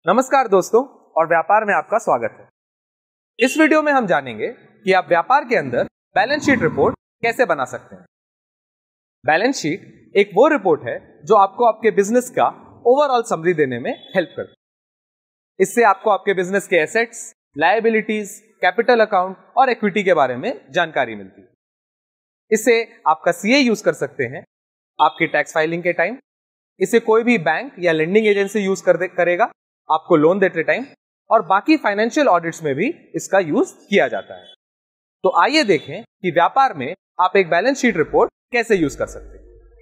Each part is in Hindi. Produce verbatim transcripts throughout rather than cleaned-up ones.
नमस्कार दोस्तों, और व्यापार में आपका स्वागत है। इस वीडियो में हम जानेंगे कि आप व्यापार के अंदर बैलेंस शीट रिपोर्ट कैसे बना सकते हैं। बैलेंस शीट एक वो रिपोर्ट है जो आपको आपके बिजनेस का ओवरऑल समरी देने में हेल्प करती है। इससे आपको आपके बिजनेस के एसेट्स, लायबिलिटीज, कैपिटल अकाउंट और इक्विटी के बारे में जानकारी मिलती है। इसे आपका सीए यूज कर सकते हैं आपकी टैक्स फाइलिंग के टाइम। इसे कोई भी बैंक या लेंडिंग एजेंसी यूज कर दे, करेगा आपको लोन देते टाइम, और बाकी फाइनेंशियल ऑडिट्स में भी इसका यूज किया जाता है। तो आइए देखें कि व्यापार में आप एक बैलेंस शीट रिपोर्ट कैसे यूज कर सकते हैं।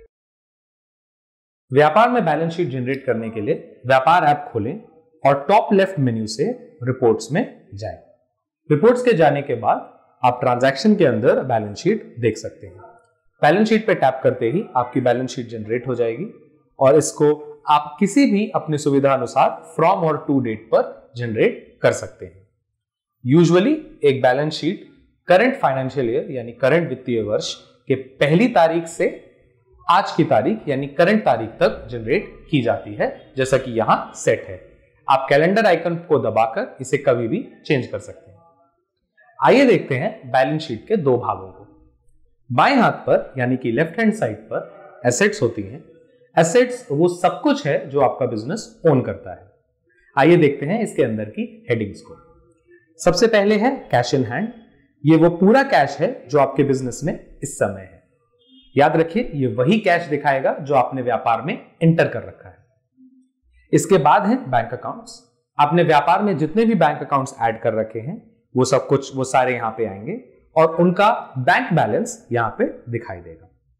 व्यापार में बैलेंस शीट जनरेट करने के लिए व्यापार ऐप खोलें और टॉप लेफ्ट मेन्यू से रिपोर्ट्स में जाएं। रिपोर्ट्स के जाने के बाद आप ट्रांजैक्शन के अंदर बैलेंस शीट देख सकते हैं। बैलेंस शीट पे टैप करते ही आपकी बैलेंस शीट जनरेट हो जाएगी और इसको आप किसी भी अपनी सुविधा अनुसार फ्रॉम और टू डेट पर जनरेट कर सकते हैं। यूजुअली एक balance sheet current financial year यानी करंट वित्तीय वर्ष के पहली तारीख से आज की तारीख यानी करंट तारीख तक जनरेट की जाती है, जैसा कि यहां सेट है। आप कैलेंडर आइकन को दबाकर इसे कभी भी चेंज कर सकते हैं। आइए देखते हैं बैलेंस शीट के दो भागों को। बाएं हाथ पर यानी कि लेफ्ट हैंड साइड पर एसेट्स होती हैं। एसेट्स वो सब कुछ है जो आपका बिजनेस ओन करता है। आइए देखते हैं इसके अंदर की हेडिंग्स को। सबसे पहले है कैश इन हैंड। ये वो पूरा कैश है जो आपके बिजनेस में इस समय है। याद रखिए, ये वही कैश दिखाएगा जो आपने व्यापार में एंटर कर रखा है। इसके बाद है बैंक अकाउंट्स। आपने व्यापार में जितने भी बैंक अकाउंट्स ऐड कर रखे हैं वो सब कुछ वो सारे यहां पे आएंगे और उनका बैंक बैलेंस यहां पे दिखाई देगा।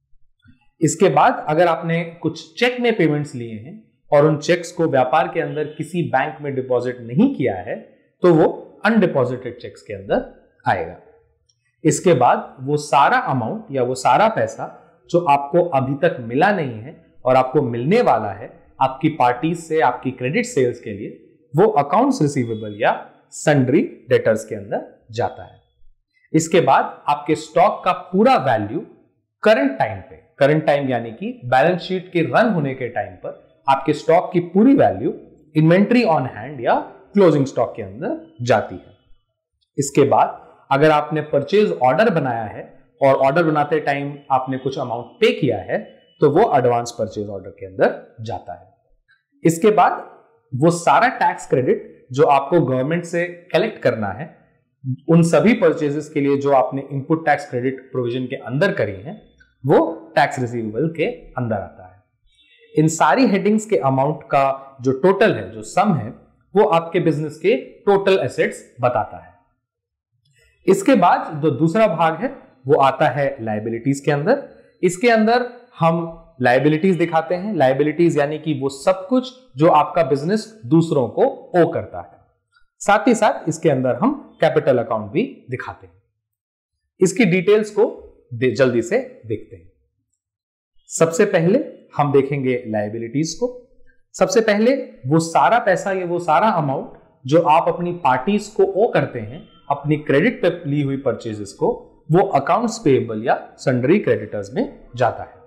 इसके बाद अगर आपने कुछ चेक में पेमेंट्स लिए हैं और उन चेक्स को व्यापार के अंदर किसी बैंक में डिपॉजिट नहीं किया है तो वो अनडिपॉजिटेड चेक्स के अंदर आएगा। इसके बाद वो सारा अमाउंट या वो सारा पैसा जो आपको अभी तक मिला नहीं है और आपको मिलने वाला है आपकी पार्टीज से, आपकी क्रेडिट सेल्स के लिए, वो अकाउंट्स रिसीवेबल या सन्ड्री डेटर्स के अंदर जाता है। इसके बाद आपके स्टॉक का पूरा वैल्यू करंट टाइम पे, करंट टाइम यानी कि बैलेंस शीट के रन होने के टाइम पर आपके स्टॉक की पूरी वैल्यू इन्वेंट्री ऑन हैंड या क्लोजिंग स्टॉक के अंदर जाती है। इसके बाद अगर आपने परचेज ऑर्डर बनाया है और ऑर्डर बनाते टाइम आपने कुछ अमाउंट पे किया है तो वो एडवांस परचेज ऑर्डर के अंदर जाता है। इसके बाद वो सारा टैक्स क्रेडिट जो आपको गवर्नमेंट से कलेक्ट करना है, उन सभी परचेजेस के लिए जो आपने इनपुट टैक्स क्रेडिट प्रोविजन के अंदर करी है, वो टैक्स रिसीवेबल के अंदर आता है। इन सारी हेडिंग्स के अमाउंट का जो टोटल है, जो सम है, वो आपके बिजनेस के टोटल एसेट्स बताता है। इसके बाद जो दूसरा भाग है वो आता है लायबिलिटीज के अंदर। इसके अंदर हम लायबिलिटीज दिखाते हैं। लायबिलिटीज यानी कि वो सब कुछ जो आपका बिजनेस दूसरों को ओ करता है। साथ ही साथ इसके अंदर हम कैपिटल अकाउंट भी दिखाते हैं। इसकी डिटेल्स को जल्दी से देखते हैं। सबसे पहले हम देखेंगे लायबिलिटीज को। सबसे पहले वो सारा पैसा, ये वो सारा अमाउंट जो आप अपनी पार्टीज को ओ करते हैं अपनी क्रेडिट पे ली हुई परचेजेस को, वो अकाउंट्स पेएबल या सन्ड्री क्रेडिटर्स में जाता है।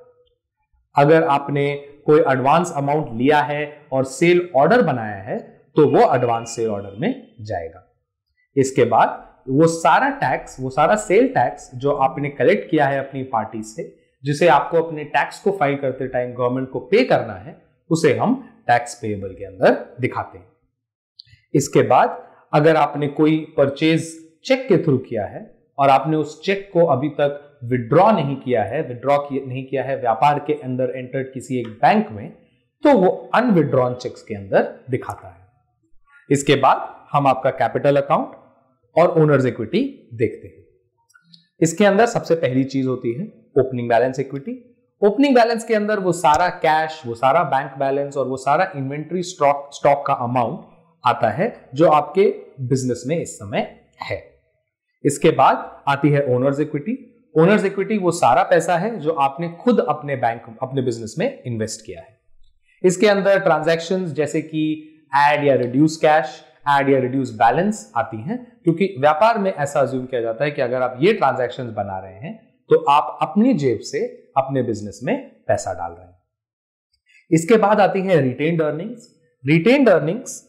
अगर आपने कोई एडवांस अमाउंट लिया है और सेल ऑर्डर बनाया है तो वो एडवांस सेल ऑर्डर में जाएगा। इसके बाद वो सारा टैक्स, वो सारा सेल टैक्स जो आपने कलेक्ट किया है अपनी पार्टी से, जिसे आपको अपने टैक्स को फाइल करते टाइम गवर्नमेंट को पे करना है, उसे हम टैक्स पेएबल के अंदर दिखाते हैं। इसके बाद अगर आपने कोई परचेज चेक के थ्रू किया है और आपने उस चेक को अभी तक विड्रॉ नहीं किया है, विड्रॉ नहीं किया है व्यापार के अंदर एंटर्ड किसी एक बैंक में, तो वो अनविड्रॉन चेक्स के अंदर दिखाता है। इसके बाद हम आपका कैपिटल अकाउंट और ओनर्स इक्विटी देखते हैं। इसके अंदर सबसे पहली चीज होती है opening balance equity. Opening balance के अंदर वो सारा कैश, वो सारा बैंक बैलेंस और वो सारा इन्वेंट्री स्टॉक स्टॉक का अमाउंट आता है जो आपके बिजनेस में इस समय है। इसके बाद आती है ओनर्स इक्विटी। ओनर्स इक्विटी वो सारा पैसा है जो आपने खुद अपने बैंक, अपने बिजनेस में इन्वेस्ट किया है। इसके अंदर ट्रांजैक्शंस जैसे कि ऐड या रिड्यूस कैश, ऐड या रिड्यूस बैलेंस आती हैं, क्योंकि व्यापार में ऐसा अज्यूम किया जाता है कि अगर आप ये ट्रांजैक्शंस बना रहे हैं तो आप अपनी जेब से अपने बिजनेस में पैसा डाल रहे हैं। इसके बाद आती है रिटेन्ड अर्निंग्स। रिटेन्ड अर्निंग्स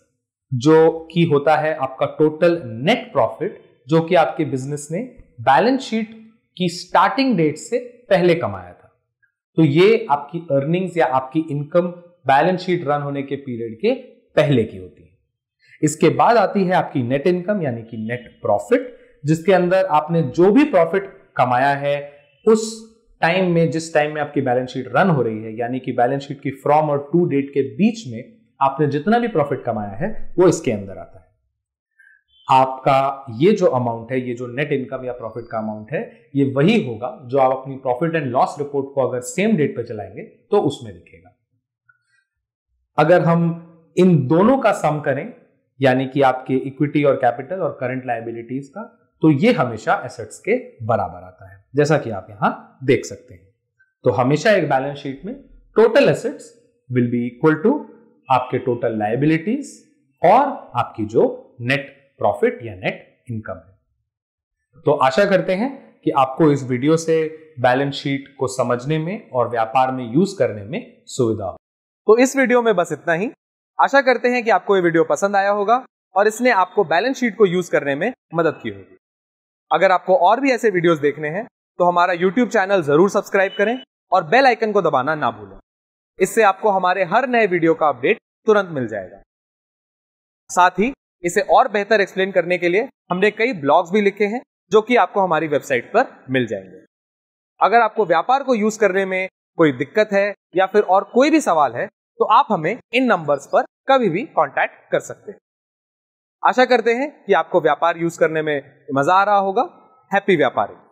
जो कि होता है आपका टोटल नेट प्रॉफिट, जो कि आपके बिजनेस ने बैलेंस शीट की स्टार्टिंग डेट से पहले कमाया था। तो ये आपकी अर्निंग्स या आपकी इनकम बैलेंस शीट रन होने के पीरियड के पहले की होती है। इसके बाद आती है आपकी नेट इनकम यानी कि नेट प्रॉफिट, जिसके अंदर आपने जो भी प्रॉफिट कमाया है उस टाइम में, जिस टाइम में आपकी बैलेंस शीट रन हो रही है, यानी कि बैलेंस शीट की फ्रॉम और टू डेट के बीच में आपने जितना भी प्रॉफिट कमाया है वो इसके अंदर आता है। आपका ये जो अमाउंट है, ये जो नेट इनकम या प्रॉफिट का अमाउंट है, ये वही होगा जो आप अपनी प्रॉफिट एंड लॉस रिपोर्ट को अगर सेम डेट पे चलाएंगे तो उसमें दिखेगा। अगर हम इन दोनों का सम करें, यानी कि आपके इक्विटी और कैपिटल और करंट लायबिलिटीज का, तो ये हमेशा एसेट्स के बराबर आता है, जैसा कि आप यहां देख सकते हैं। तो हमेशा एक बैलेंस शीट में total assets will be equal to आपके टोटल लायबिलिटीज और आपकी जो नेट प्रॉफिट या नेट इनकम है। तो आशा करते हैं कि आपको इस वीडियो से बैलेंस शीट को समझने में और व्यापार में यूज करने में सुविधा हो। तो इस वीडियो में बस इतना ही। आशा करते हैं कि आपको ये वीडियो पसंद आया होगा और इसने आपको बैलेंस शीट को यूज करने में मदद की होगी। अगर आपको और भी ऐसे वीडियोस देखने हैं तो हमारा यूट्यूब चैनल जरूर सब्सक्राइब करें और बेल आइकन को दबाना ना भूलें। इससे आपको हमारे हर नए वीडियो का अपडेट तुरंत मिल जाएगा। साथ ही इसे और बेहतर एक्सप्लेन करने के लिए हमने कई ब्लॉग्स भी लिखे हैं जो कि आपको हमारी वेबसाइट पर मिल जाएंगे। अगर आपको व्यापार को यूज करने में कोई दिक्कत है या फिर और कोई भी सवाल है तो आप हमें इन नंबर्स पर कभी भी कांटेक्ट कर सकते हैं। आशा करते हैं कि आपको व्यापार यूज करने में मजा आ रहा होगा। हैप्पी व्यापारिंग।